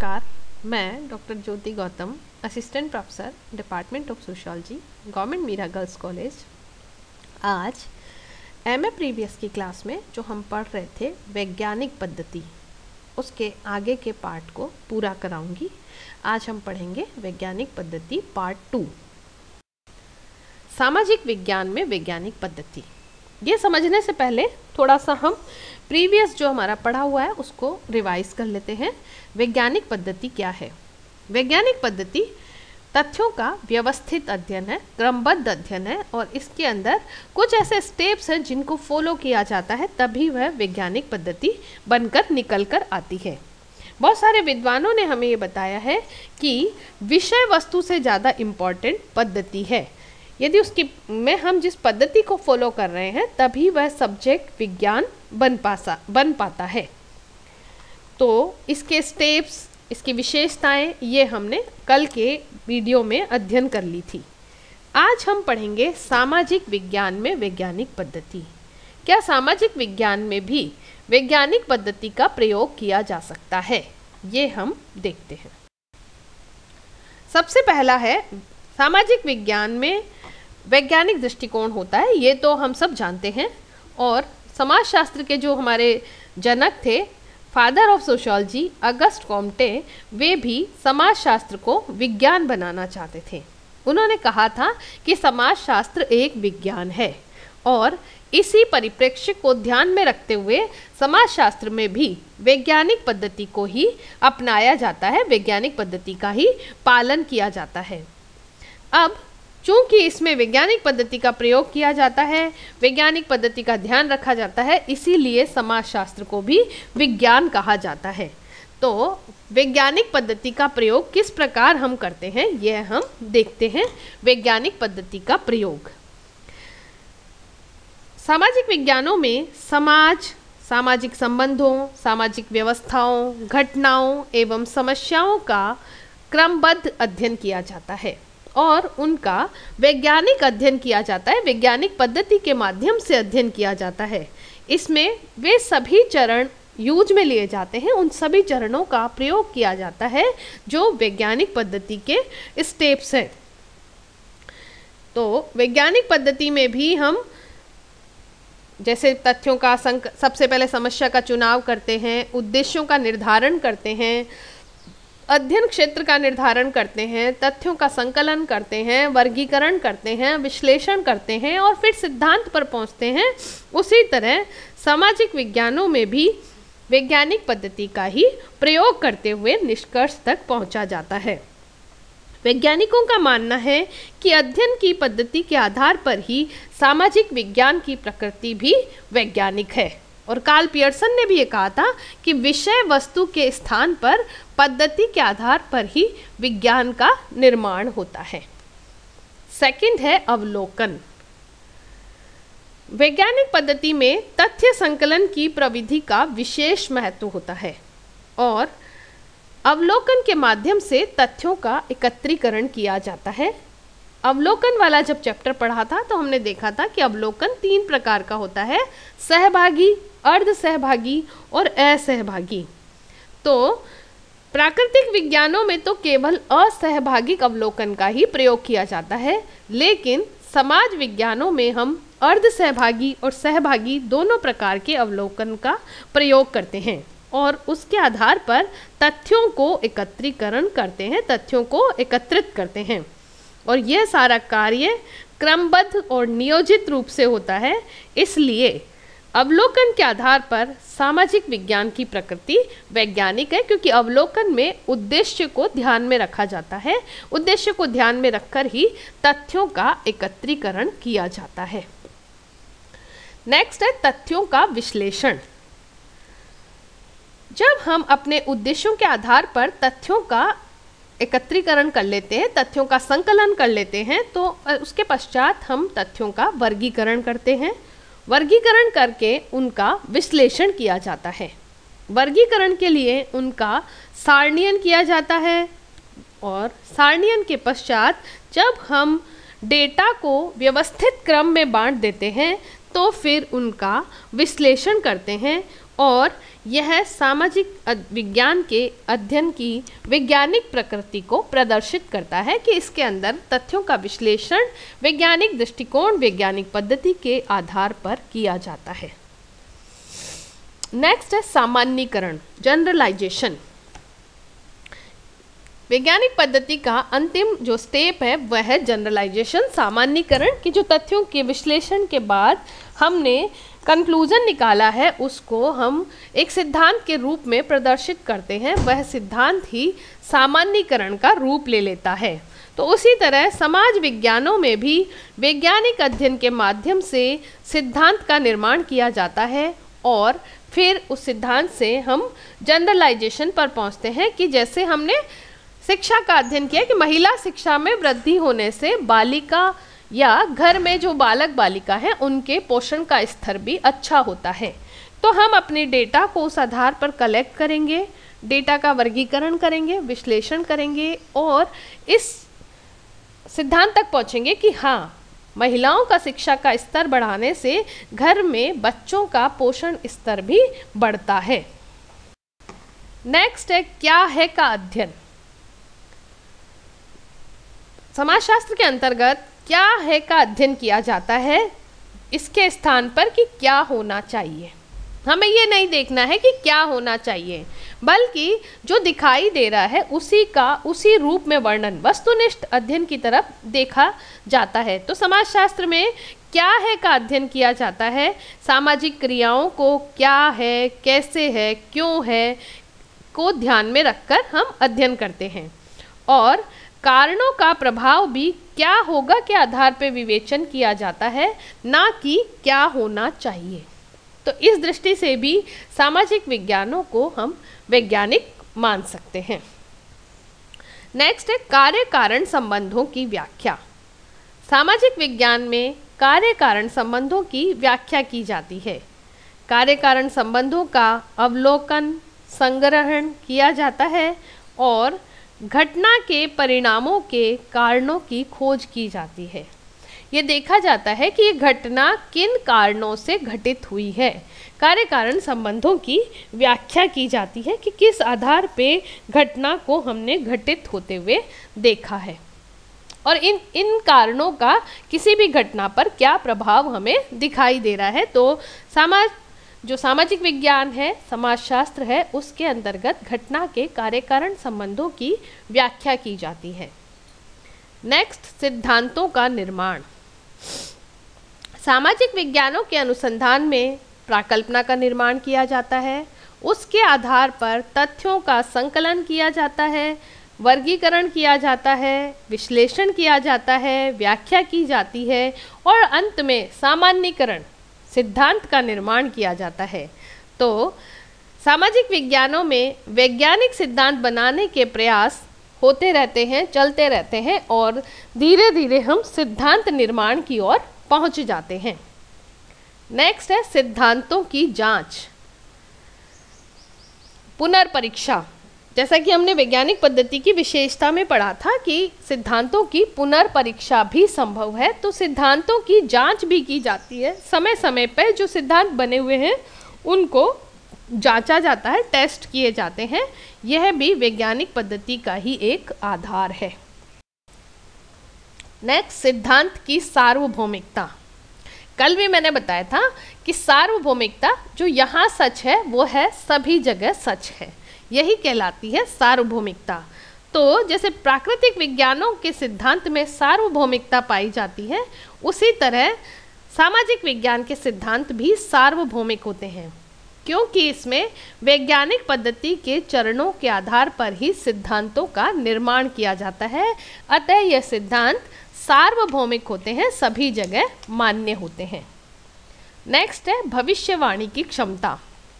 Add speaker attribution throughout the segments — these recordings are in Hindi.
Speaker 1: नमस्कार, मैं doctor Jyoti Gautam, assistant professor department of sociology, government Meera girls college. आज एमए प्रीवियस की क्लास में जो हम पढ़ रहे थे वैज्ञानिक पद्धति, उसके आगे के पार्ट को पूरा कराऊंगी। आज हम पढ़ेंगे वैज्ञानिक पद्धति पार्ट 2, सामाजिक विज्ञान में वैज्ञानिक पद्धति। ये समझने से पहले थोड़ा सा हम प्रीवियस जो हमारा पढ़ा हुआ है उसको रिवाइज कर लेते हैं। वैज्ञानिक पद्धति क्या है? वैज्ञानिक पद्धति तथ्यों का व्यवस्थित अध्ययन है, क्रमबद्ध अध्ययन है, और इसके अंदर कुछ ऐसे स्टेप्स हैं जिनको फॉलो किया जाता है, तभी वह वैज्ञानिक पद्धति बनकर निकल कर आती है। बहुत सारे विद्वानों ने हमें ये बताया है कि विषय वस्तु से ज़्यादा इम्पॉर्टेंट पद्धति है। यदि उसकी में हम जिस पद्धति को फॉलो कर रहे हैं तभी वह सब्जेक्ट विज्ञान बन पाता है। तो इसके स्टेप्स, इसकी विशेषताएं ये हमने कल के वीडियो में अध्ययन कर ली थी। आज हम पढ़ेंगे सामाजिक विज्ञान में वैज्ञानिक पद्धति। क्या सामाजिक विज्ञान में भी वैज्ञानिक पद्धति का प्रयोग किया जा सकता है? ये हम देखते हैं। सबसे पहला है सामाजिक विज्ञान में वैज्ञानिक दृष्टिकोण होता है, ये तो हम सब जानते हैं। और समाजशास्त्र के जो हमारे जनक थे, father of sociology Auguste Comte, वे भी समाजशास्त्र को विज्ञान बनाना चाहते थे। उन्होंने कहा था कि समाजशास्त्र एक विज्ञान है और इसी परिप्रेक्ष्य को ध्यान में रखते हुए समाजशास्त्र में भी वैज्ञानिक पद्धति को ही अपनाया जाता है, वैज्ञानिक पद्धति का ही पालन किया जाता है। अब चूंकि इसमें वैज्ञानिक पद्धति का प्रयोग किया जाता है, वैज्ञानिक पद्धति का ध्यान रखा जाता है, इसीलिए समाजशास्त्र को भी विज्ञान कहा जाता है। तो वैज्ञानिक पद्धति का प्रयोग किस प्रकार हम करते हैं यह हम देखते हैं। वैज्ञानिक पद्धति का प्रयोग सामाजिक विज्ञानों में समाज, सामाजिक संबंधों, सामाजिक व्यवस्थाओं, घटनाओं एवं समस्याओं का क्रमबद्ध अध्ययन किया जाता है और उनका वैज्ञानिक अध्ययन किया जाता है, वैज्ञानिक पद्धति के माध्यम से अध्ययन किया जाता है। इसमें वे सभी चरण यूज में लिए जाते हैं, उन सभी चरणों का प्रयोग किया जाता है जो वैज्ञानिक पद्धति के स्टेप्स हैं। तो वैज्ञानिक पद्धति में भी हम जैसे तथ्यों का सबसे पहले समस्या का चुनाव करते हैं, उद्देश्यों का निर्धारण करते हैं, अध्ययन क्षेत्र का निर्धारण करते हैं, तथ्यों का संकलन करते हैं, वर्गीकरण करते हैं, विश्लेषण करते हैं और फिर सिद्धांत पर पहुंचते हैं। उसी तरह सामाजिक विज्ञानों में भी वैज्ञानिक पद्धति का ही प्रयोग करते हुए निष्कर्ष तक पहुंचा जाता है। वैज्ञानिकों का मानना है कि अध्ययन की पद्धति के आधार पर ही सामाजिक विज्ञान की प्रकृति भी वैज्ञानिक है। और कार्ल पियर्सन ने भी ये कहा था कि विषय वस्तु के स्थान पर पद्धति के आधार पर ही विज्ञान का निर्माण होता है। सेकंड है अवलोकन। वैज्ञानिक पद्धति में तथ्य संकलन की प्रविधि का विशेष महत्व होता है और अवलोकन के माध्यम से तथ्यों का एकत्रीकरण किया जाता है। अवलोकन वाला जब चैप्टर पढ़ा था तो हमने देखा था कि अवलोकन 3 प्रकार का होता है, सहभागी, अर्ध सहभागी और असहभागी। तो प्राकृतिक विज्ञानों में तो केवल असहभागिक अवलोकन का ही प्रयोग किया जाता है, लेकिन समाज विज्ञानों में हम अर्ध सहभागी और सहभागी दोनों प्रकार के अवलोकन का प्रयोग करते हैं और उसके आधार पर तथ्यों को एकत्रीकरण करते हैं, तथ्यों को एकत्रित करते हैं। और यह सारा कार्य क्रमबद्ध और नियोजित रूप से होता है। इसलिए अवलोकन के आधार पर सामाजिक विज्ञान की प्रकृति वैज्ञानिक है, क्योंकि अवलोकन में उद्देश्य को ध्यान में रखा जाता है, उद्देश्य को ध्यान में रखकर ही तथ्यों का एकत्रीकरण किया जाता है। नेक्स्ट है तथ्यों का विश्लेषण। जब हम अपने उद्देश्यों के आधार पर तथ्यों का एकत्रीकरण कर लेते हैं, तथ्यों का संकलन कर लेते हैं, तो उसके पश्चात हम तथ्यों का वर्गीकरण करते हैं। वर्गीकरण करके उनका विश्लेषण किया जाता है। वर्गीकरण के लिए उनका सारणीयन किया जाता है और सारणीयन के पश्चात जब हम डेटा को व्यवस्थित क्रम में बांट देते हैं तो फिर उनका विश्लेषण करते हैं और यह सामाजिक विज्ञान के अध्ययन की वैज्ञानिक प्रकृति को प्रदर्शित करता है कि इसके अंदर तथ्यों का विश्लेषण वैज्ञानिक दृष्टिकोण, वैज्ञानिक पद्धति के आधार पर किया जाता है। नेक्स्ट है सामान्यीकरण, जनरलाइजेशन। वैज्ञानिक पद्धति का अंतिम जो स्टेप है वह है जनरलाइजेशन, सामान्यीकरण, कि जो तथ्यों के विश्लेषण के बाद हमने कंक्लूजन निकाला है उसको हम एक सिद्धांत के रूप में प्रदर्शित करते हैं। वह सिद्धांत ही सामान्यीकरण का रूप ले लेता है। तो उसी तरह समाज विज्ञानों में भी वैज्ञानिक अध्ययन के माध्यम से सिद्धांत का निर्माण किया जाता है और फिर उस सिद्धांत से हम जनरलाइजेशन पर पहुंचते हैं कि जैसे हमने शिक्षा का अध्ययन किया कि महिला शिक्षा में वृद्धि होने से बालिका या घर में जो बालक बालिका हैं उनके पोषण का स्तर भी अच्छा होता है। तो हम अपने डेटा को उस आधार पर कलेक्ट करेंगे, डेटा का वर्गीकरण करेंगे, विश्लेषण करेंगे और इस सिद्धांत तक पहुंचेंगे कि हाँ, महिलाओं का शिक्षा का स्तर बढ़ाने से घर में बच्चों का पोषण स्तर भी बढ़ता है। नेक्स्ट है क्या है का अध्ययन। समाजशास्त्र के अंतर्गत क्या है का अध्ययन किया जाता है इसके स्थान पर कि क्या होना चाहिए। हमें ये नहीं देखना है कि क्या होना चाहिए, बल्कि जो दिखाई दे रहा है उसी का उसी रूप में वर्णन, वस्तुनिष्ठ अध्ययन की तरफ देखा जाता है। तो समाजशास्त्र में क्या है का अध्ययन किया जाता है, सामाजिक क्रियाओं को क्या है, कैसे है, क्यों है को ध्यान में रखकर हम अध्ययन करते हैं और कारणों का प्रभाव भी क्या होगा के आधार पर विवेचन किया जाता है, ना कि क्या होना चाहिए। तो इस दृष्टि से भी सामाजिक विज्ञानों को हम वैज्ञानिक मान सकते हैं। नेक्स्ट है कार्य कारण संबंधों की व्याख्या। सामाजिक विज्ञान में कार्य कारण संबंधों की व्याख्या की जाती है। कार्य कारण संबंधों का अवलोकन, संग्रहण किया जाता है और घटना के परिणामों के कारणों की खोज की जाती है। ये देखा जाता है कि ये घटना किन कारणों से घटित हुई है। कार्य कारण संबंधों की व्याख्या की जाती है कि किस आधार पे घटना को हमने घटित होते हुए देखा है और इन कारणों का किसी भी घटना पर क्या प्रभाव हमें दिखाई दे रहा है। तो जो सामाजिक विज्ञान है, समाजशास्त्र है, उसके अंतर्गत घटना के कार्य कारण संबंधों की व्याख्या की जाती है। नेक्स्ट, सिद्धांतों का निर्माण। सामाजिक विज्ञानों के अनुसंधान में प्राकल्पना का निर्माण किया जाता है, उसके आधार पर तथ्यों का संकलन किया जाता है, वर्गीकरण किया जाता है, विश्लेषण किया जाता है, व्याख्या की जाती है और अंत में सामान्यीकरण सिद्धांत का निर्माण किया जाता है। तो सामाजिक विज्ञानों में वैज्ञानिक सिद्धांत बनाने के प्रयास होते रहते हैं, चलते रहते हैं और धीरे धीरे हम सिद्धांत निर्माण की ओर पहुंच जाते हैं। नेक्स्ट है सिद्धांतों की जांच, पुनर्परीक्षा। जैसा कि हमने वैज्ञानिक पद्धति की विशेषता में पढ़ा था कि सिद्धांतों की पुनर्परीक्षा भी संभव है, तो सिद्धांतों की जांच भी की जाती है। समय समय पर जो सिद्धांत बने हुए हैं उनको जांचा जाता है, टेस्ट किए जाते हैं। यह भी वैज्ञानिक पद्धति का ही एक आधार है। नेक्स्ट, सिद्धांत की सार्वभौमिकता। कल भी मैंने बताया था कि सार्वभौमिकता जो यहाँ सच है वो है सभी जगह सच है, यही कहलाती है सार्वभौमिकता। तो जैसे प्राकृतिक विज्ञानों के सिद्धांत में सार्वभौमिकता पाई जाती है, उसी तरह सामाजिक विज्ञान के सिद्धांत भी सार्वभौमिक होते हैं, क्योंकि इसमें वैज्ञानिक पद्धति के चरणों के आधार पर ही सिद्धांतों का निर्माण किया जाता है। अतः यह सिद्धांत सार्वभौमिक होते हैं, सभी जगह मान्य होते हैं। नेक्स्ट है भविष्यवाणी की क्षमता।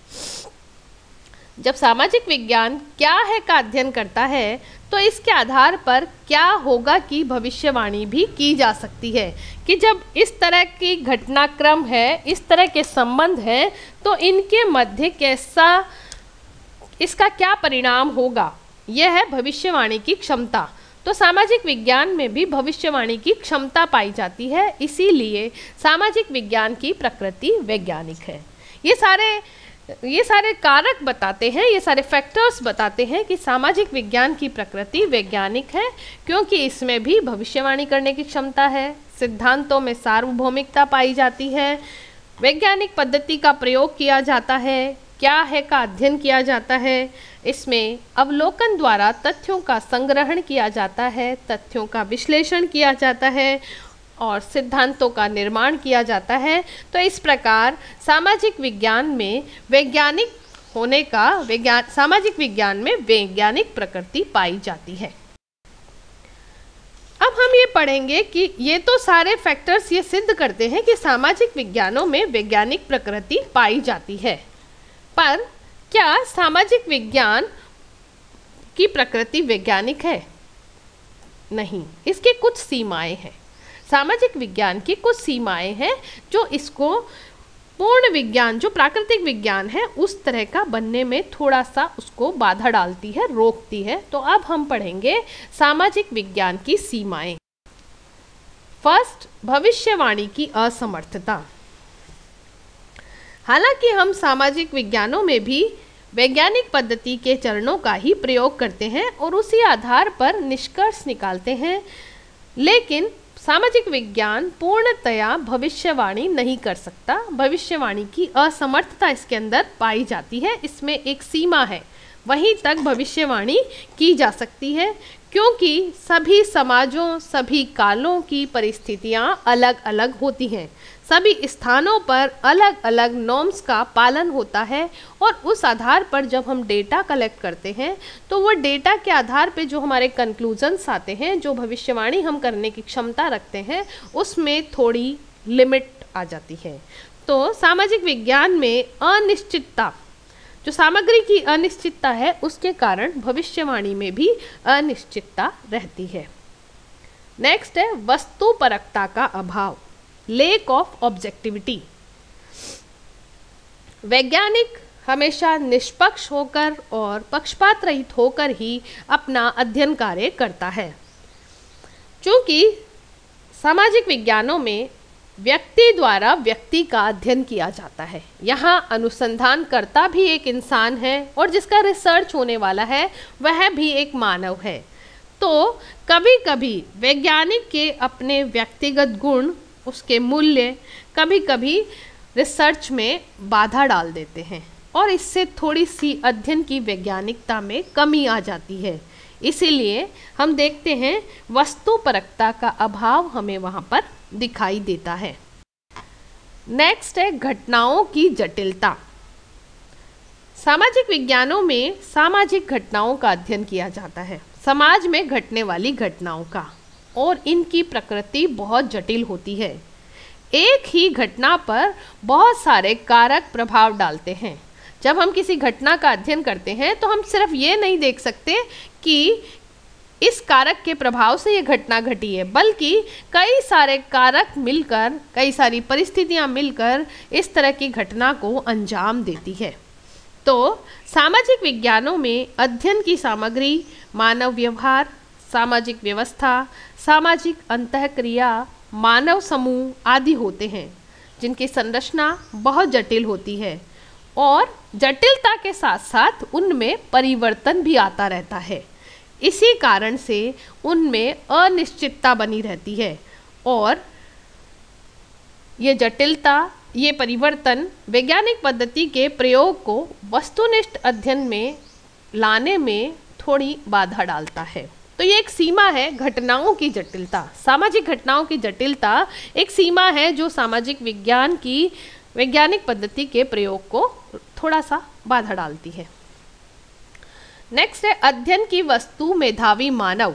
Speaker 1: जब सामाजिक विज्ञान क्या है का अध्ययन करता है तो इसके आधार पर क्या होगा की भविष्यवाणी भी की जा सकती है कि जब इस तरह की घटनाक्रम है, इस तरह के संबंध हैं, तो इनके मध्य कैसा, इसका क्या परिणाम होगा। यह है भविष्यवाणी की क्षमता। तो सामाजिक विज्ञान में भी भविष्यवाणी की क्षमता पाई जाती है, इसीलिए सामाजिक विज्ञान की प्रकृति वैज्ञानिक है। ये सारे ये सारे कारक बताते हैं, ये सारे फैक्टर्स बताते हैं कि सामाजिक विज्ञान की प्रकृति वैज्ञानिक है, क्योंकि इसमें भी भविष्यवाणी करने की क्षमता है, सिद्धांतों में सार्वभौमिकता पाई जाती है, वैज्ञानिक पद्धति का प्रयोग किया जाता है, क्या है का अध्ययन किया जाता है, इसमें अवलोकन द्वारा तथ्यों का संग्रहण किया जाता है, तथ्यों का विश्लेषण किया जाता है और सिद्धांतों का निर्माण किया जाता है। तो इस प्रकार सामाजिक विज्ञान में वैज्ञानिक होने का सामाजिक विज्ञान में वैज्ञानिक प्रकृति पाई जाती है। अब हम ये पढ़ेंगे कि ये तो सारे फैक्टर्स ये सिद्ध करते हैं कि सामाजिक विज्ञानों में वैज्ञानिक प्रकृति पाई जाती है, पर क्या सामाजिक विज्ञान की प्रकृति वैज्ञानिक है? नहीं, इसकी कुछ सीमाएं हैं। सामाजिक विज्ञान की कुछ सीमाएं हैं जो इसको पूर्ण विज्ञान, जो प्राकृतिक विज्ञान है, उस तरह का बनने में थोड़ा सा उसको बाधा डालती है, रोकती है। तो अब हम पढ़ेंगे सामाजिक विज्ञान की सीमाएं। फर्स्ट, भविष्यवाणी की असमर्थता। हालांकि हम सामाजिक विज्ञानों में भी वैज्ञानिक पद्धति के चरणों का ही प्रयोग करते हैं और उसी आधार पर निष्कर्ष निकालते हैं, लेकिन सामाजिक विज्ञान पूर्णतया भविष्यवाणी नहीं कर सकता। भविष्यवाणी की असमर्थता इसके अंदर पाई जाती है, इसमें एक सीमा है, वहीं तक भविष्यवाणी की जा सकती है, क्योंकि सभी समाजों, सभी कालों की परिस्थितियां अलग अलग होती हैं, सभी स्थानों पर अलग अलग नॉर्म्स का पालन होता है और उस आधार पर जब हम डेटा कलेक्ट करते हैं तो वो डेटा के आधार पे जो हमारे कंक्लूजन्स आते हैं, जो भविष्यवाणी हम करने की क्षमता रखते हैं, उसमें थोड़ी लिमिट आ जाती है। तो सामाजिक विज्ञान में अनिश्चितता, जो सामग्री की अनिश्चितता है, उसके कारण भविष्यवाणी में भी अनिश्चितता रहती है। नेक्स्ट है वस्तुपरकता का अभाव, लेक ऑफ ऑब्जेक्टिविटी। वैज्ञानिक हमेशा निष्पक्ष होकर और पक्षपात रहित होकर ही अपना अध्ययन कार्य करता है। चूँकि सामाजिक विज्ञानों में व्यक्ति द्वारा व्यक्ति का अध्ययन किया जाता है, यहाँ अनुसंधानकर्ता भी एक इंसान है और जिसका रिसर्च होने वाला है वह भी एक मानव है। तो कभी कभी वैज्ञानिक के अपने व्यक्तिगत गुण, उसके मूल्य कभी कभी रिसर्च में बाधा डाल देते हैं और इससे थोड़ी सी अध्ययन की वैज्ञानिकता में कमी आ जाती है। इसीलिए हम देखते हैं वस्तुपरकता का अभाव हमें वहाँ पर दिखाई देता है। नेक्स्ट है घटनाओं की जटिलता। सामाजिक विज्ञानों में सामाजिक घटनाओं का अध्ययन किया जाता है, समाज में घटने वाली घटनाओं का, और इनकी प्रकृति बहुत जटिल होती है। एक ही घटना पर बहुत सारे कारक प्रभाव डालते हैं। जब हम किसी घटना का अध्ययन करते हैं तो हम सिर्फ ये नहीं देख सकते कि इस कारक के प्रभाव से ये घटना घटी है, बल्कि कई सारे कारक मिलकर, कई सारी परिस्थितियां मिलकर इस तरह की घटना को अंजाम देती है। तो सामाजिक विज्ञानों में अध्ययन की सामग्री मानव व्यवहार, सामाजिक व्यवस्था, सामाजिक अंतःक्रिया, मानव समूह आदि होते हैं, जिनकी संरचना बहुत जटिल होती है और जटिलता के साथ साथ उनमें परिवर्तन भी आता रहता है। इसी कारण से उनमें अनिश्चितता बनी रहती है और ये जटिलता, ये परिवर्तन वैज्ञानिक पद्धति के प्रयोग को वस्तुनिष्ठ अध्ययन में लाने में थोड़ी बाधा डालता है। तो ये एक सीमा है घटनाओं की जटिलता, सामाजिक घटनाओं की जटिलता एक सीमा है जो सामाजिक विज्ञान की वैज्ञानिक पद्धति के प्रयोग को थोड़ा सा बाधा डालती है। नेक्स्ट है अध्ययन की वस्तु मेधावी मानव।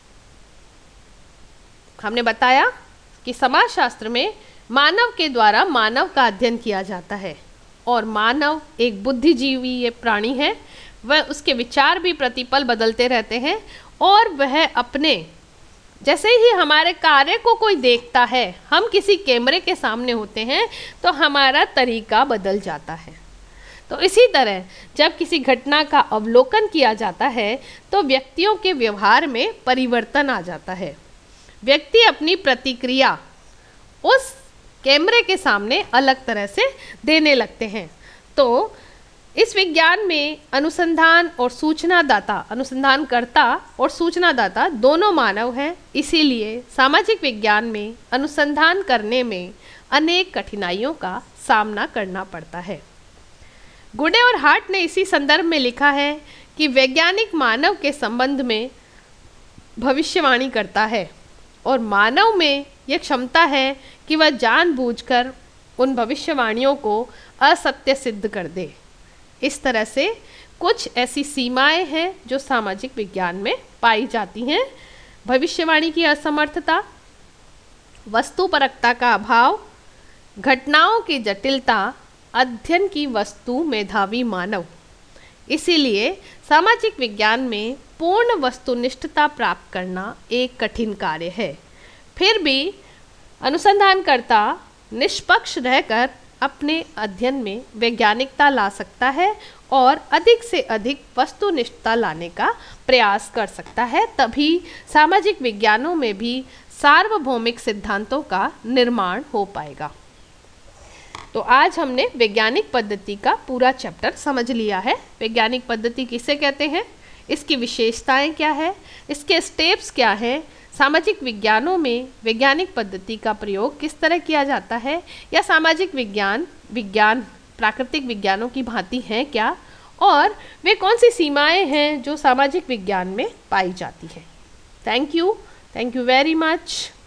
Speaker 1: हमने बताया कि समाजशास्त्र में मानव के द्वारा मानव का अध्ययन किया जाता है और मानव एक बुद्धिजीवी ये प्राणी है, वह उसके विचार भी प्रतिपल बदलते रहते हैं और वह अपने जैसे ही हमारे कार्य को कोई देखता है, हम किसी कैमरे के सामने होते हैं तो हमारा तरीका बदल जाता है। तो इसी तरह जब किसी घटना का अवलोकन किया जाता है तो व्यक्तियों के व्यवहार में परिवर्तन आ जाता है। व्यक्ति अपनी प्रतिक्रिया उस कैमरे के सामने अलग तरह से देने लगते हैं। तो इस विज्ञान में अनुसंधानकर्ता और सूचनादाता दोनों मानव हैं। इसीलिए सामाजिक विज्ञान में अनुसंधान करने में अनेक कठिनाइयों का सामना करना पड़ता है। गुडे और हार्ट ने इसी संदर्भ में लिखा है कि वैज्ञानिक मानव के संबंध में भविष्यवाणी करता है और मानव में यह क्षमता है कि वह जानबूझकर उन भविष्यवाणियों को असत्य सिद्ध कर दे। इस तरह से कुछ ऐसी सीमाएं हैं जो सामाजिक विज्ञान में पाई जाती हैं। भविष्यवाणी की असमर्थता, वस्तुपरकता का अभाव, घटनाओं की जटिलता, अध्ययन की वस्तु मेधावी मानव। इसीलिए सामाजिक विज्ञान में पूर्ण वस्तुनिष्ठता प्राप्त करना एक कठिन कार्य है। फिर भी अनुसंधानकर्ता निष्पक्ष रहकर अपने अध्ययन में वैज्ञानिकता ला सकता है और अधिक से अधिक वस्तुनिष्ठता लाने का प्रयास कर सकता है। तभी सामाजिक विज्ञानों में भी सार्वभौमिक सिद्धांतों का निर्माण हो पाएगा। तो आज हमने वैज्ञानिक पद्धति का पूरा चैप्टर समझ लिया है। वैज्ञानिक पद्धति किसे कहते हैं, इसकी विशेषताएं क्या है, इसके स्टेप्स क्या हैं, सामाजिक विज्ञानों में वैज्ञानिक पद्धति का प्रयोग किस तरह किया जाता है, या सामाजिक विज्ञान प्राकृतिक विज्ञानों की भांति हैं क्या, और वे कौन सी सीमाएं हैं जो सामाजिक विज्ञान में पाई जाती हैं। Thank you very much.